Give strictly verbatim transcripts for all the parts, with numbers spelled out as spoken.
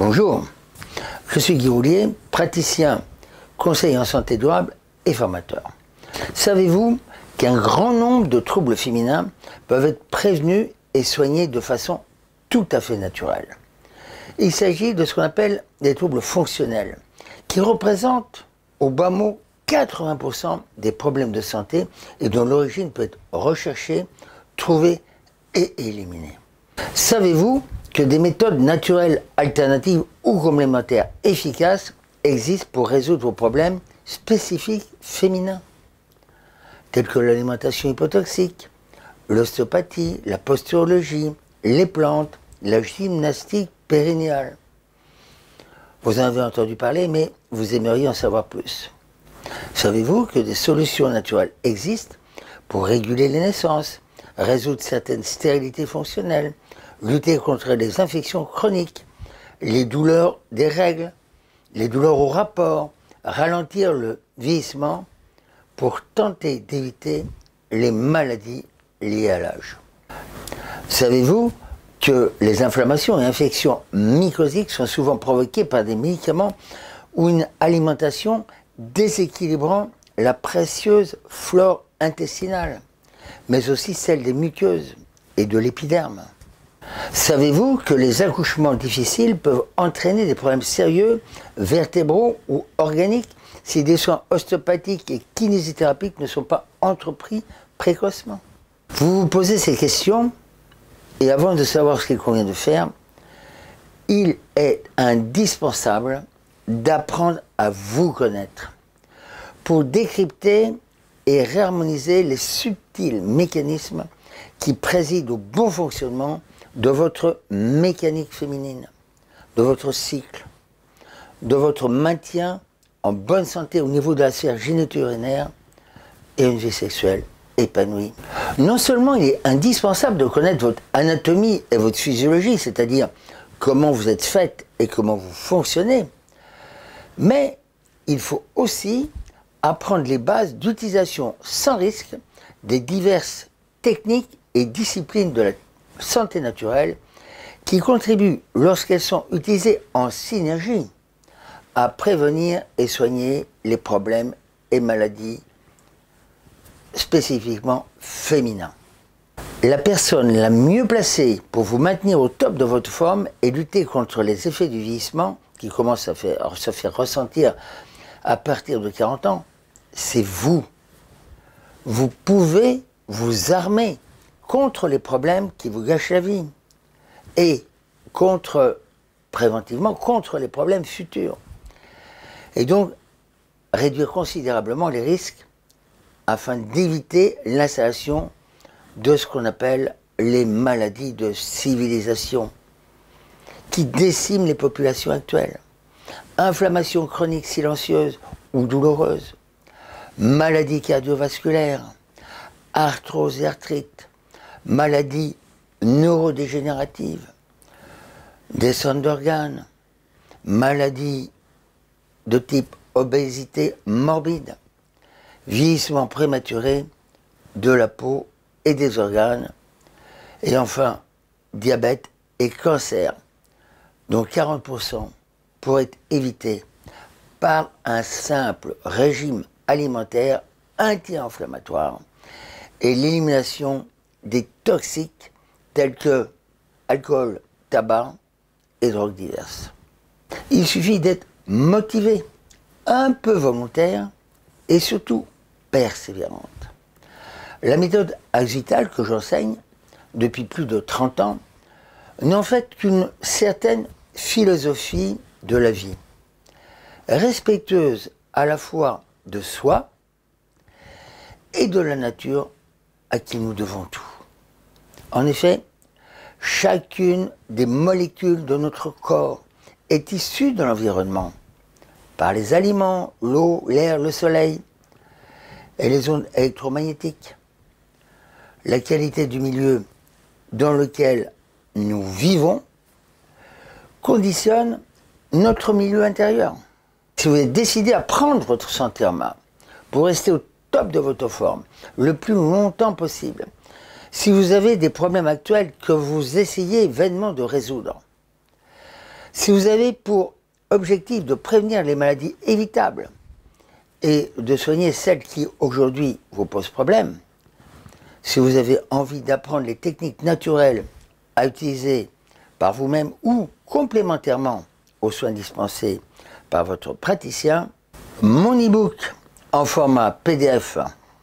Bonjour, je suis Guy Roulier, praticien, conseiller en santé durable et formateur. Savez-vous qu'un grand nombre de troubles féminins peuvent être prévenus et soignés de façon tout à fait naturelle? Il s'agit de ce qu'on appelle des troubles fonctionnels, qui représentent au bas mot quatre-vingts pour cent des problèmes de santé et dont l'origine peut être recherchée, trouvée et éliminée. Savez-vous que des méthodes naturelles alternatives ou complémentaires efficaces existent pour résoudre vos problèmes spécifiques féminins, tels que l'alimentation hypotoxique, l'ostéopathie, la posturologie, les plantes, la gymnastique périnéale? Vous en avez entendu parler, mais vous aimeriez en savoir plus. Savez-vous que des solutions naturelles existent pour réguler les naissances, résoudre certaines stérilités fonctionnelles, lutter contre les infections chroniques, les douleurs des règles, les douleurs au rapport, ralentir le vieillissement pour tenter d'éviter les maladies liées à l'âge? Savez-vous que les inflammations et infections mycosiques sont souvent provoquées par des médicaments ou une alimentation déséquilibrant la précieuse flore intestinale, mais aussi celle des muqueuses et de l'épiderme? Savez-vous que les accouchements difficiles peuvent entraîner des problèmes sérieux, vertébraux ou organiques, si des soins ostéopathiques et kinésithérapiques ne sont pas entrepris précocement? Vous vous posez ces questions, et avant de savoir ce qu'il convient de faire, il est indispensable d'apprendre à vous connaître pour décrypter et réharmoniser les subtils mécanismes qui président au bon fonctionnement de votre mécanique féminine, de votre cycle, de votre maintien en bonne santé au niveau de la sphère génito-urinaire et une vie sexuelle épanouie. Non seulement il est indispensable de connaître votre anatomie et votre physiologie, c'est-à-dire comment vous êtes faite et comment vous fonctionnez, mais il faut aussi apprendre les bases d'utilisation sans risque des diverses techniques et disciplines de la santé naturelle qui contribuent, lorsqu'elles sont utilisées en synergie, à prévenir et soigner les problèmes et maladies spécifiquement féminins. La personne la mieux placée pour vous maintenir au top de votre forme et lutter contre les effets du vieillissement qui commencent à, faire, à se faire ressentir à partir de quarante ans, c'est vous. Vous pouvez vous armer contre les problèmes qui vous gâchent la vie et contre, préventivement, contre les problèmes futurs. Et donc, réduire considérablement les risques afin d'éviter l'installation de ce qu'on appelle les maladies de civilisation qui déciment les populations actuelles. Inflammation chronique silencieuse ou douloureuse, maladies cardiovasculaires, arthrose et arthrite, maladies neurodégénératives, descente d'organes, maladies de type obésité morbide, vieillissement prématuré de la peau et des organes, et enfin diabète et cancer, dont quarante pour cent pourraient être évités par un simple régime alimentaire anti-inflammatoire et l'élimination des toxiques tels que alcool, tabac et drogues diverses. Il suffit d'être motivé, un peu volontaire et surtout persévérante. La méthode Axvital que j'enseigne depuis plus de trente ans n'en fait qu'une certaine philosophie de la vie, respectueuse à la fois de soi et de la nature à qui nous devons tout. En effet, chacune des molécules de notre corps est issue de l'environnement, par les aliments, l'eau, l'air, le soleil et les ondes électromagnétiques. La qualité du milieu dans lequel nous vivons conditionne notre milieu intérieur. Si vous êtes décidé à prendre votre santé en main pour rester au top de votre forme le plus longtemps possible, si vous avez des problèmes actuels que vous essayez vainement de résoudre, Si vous avez pour objectif de prévenir les maladies évitables et de soigner celles qui aujourd'hui vous posent problème, si vous avez envie d'apprendre les techniques naturelles à utiliser par vous-même ou complémentairement aux soins dispensés par votre praticien, mon e-book en format P D F,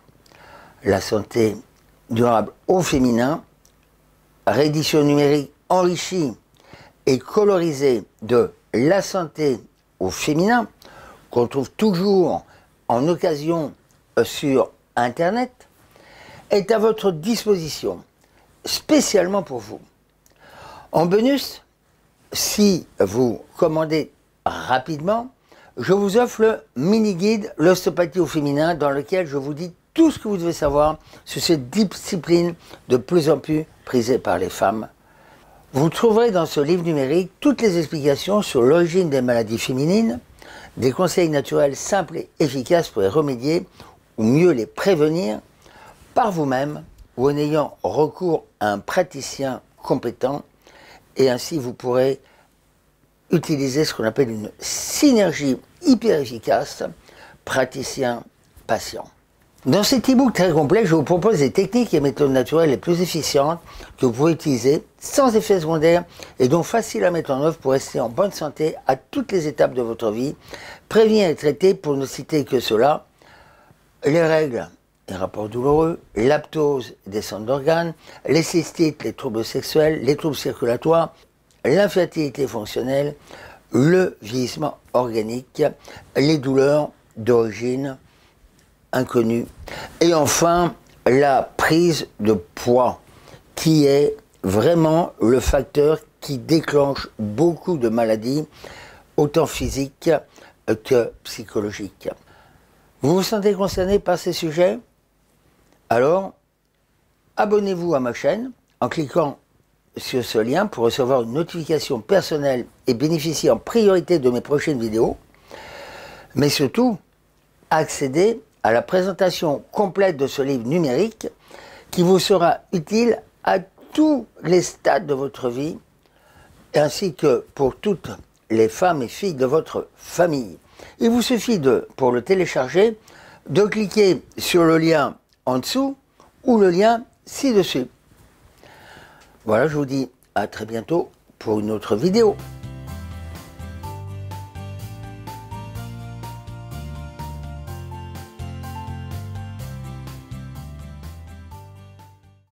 La santé durable au féminin, réédition numérique enrichie et colorisée de La santé au féminin, qu'on trouve toujours en occasion sur Internet, est à votre disposition, spécialement pour vous. En bonus, si vous commandez rapidement, je vous offre le mini-guide L'ostéopathie au féminin, dans lequel je vous dis tout ce que vous devez savoir sur cette discipline de plus en plus prisée par les femmes. Vous trouverez dans ce livre numérique toutes les explications sur l'origine des maladies féminines, des conseils naturels simples et efficaces pour y remédier ou mieux les prévenir par vous-même ou en ayant recours à un praticien compétent, et ainsi vous pourrez utiliser ce qu'on appelle une synergie hyper efficace praticien-patient. Dans cet e-book très complet, je vous propose des techniques et méthodes naturelles les plus efficientes que vous pouvez utiliser sans effet secondaire et donc faciles à mettre en œuvre pour rester en bonne santé à toutes les étapes de votre vie. Prévenir et traiter, pour ne citer que cela, les règles et rapports douloureux, l'aptose des centres d'organes, les cystites, les troubles sexuels, les troubles circulatoires, l'infertilité fonctionnelle, le vieillissement organique, les douleurs d'origine inconnue, et enfin la prise de poids, qui est vraiment le facteur qui déclenche beaucoup de maladies, autant physiques que psychologiques. Vous vous sentez concerné par ces sujets? Alors, abonnez-vous à ma chaîne en cliquant sur ce lien pour recevoir une notification personnelle et bénéficier en priorité de mes prochaines vidéos. Mais surtout, accédez à la présentation complète de ce livre numérique qui vous sera utile à tous les stades de votre vie, ainsi que pour toutes les femmes et filles de votre famille. Il vous suffit de, pour le télécharger, de cliquer sur le lien en dessous ou le lien ci-dessus. Voilà, je vous dis à très bientôt pour une autre vidéo.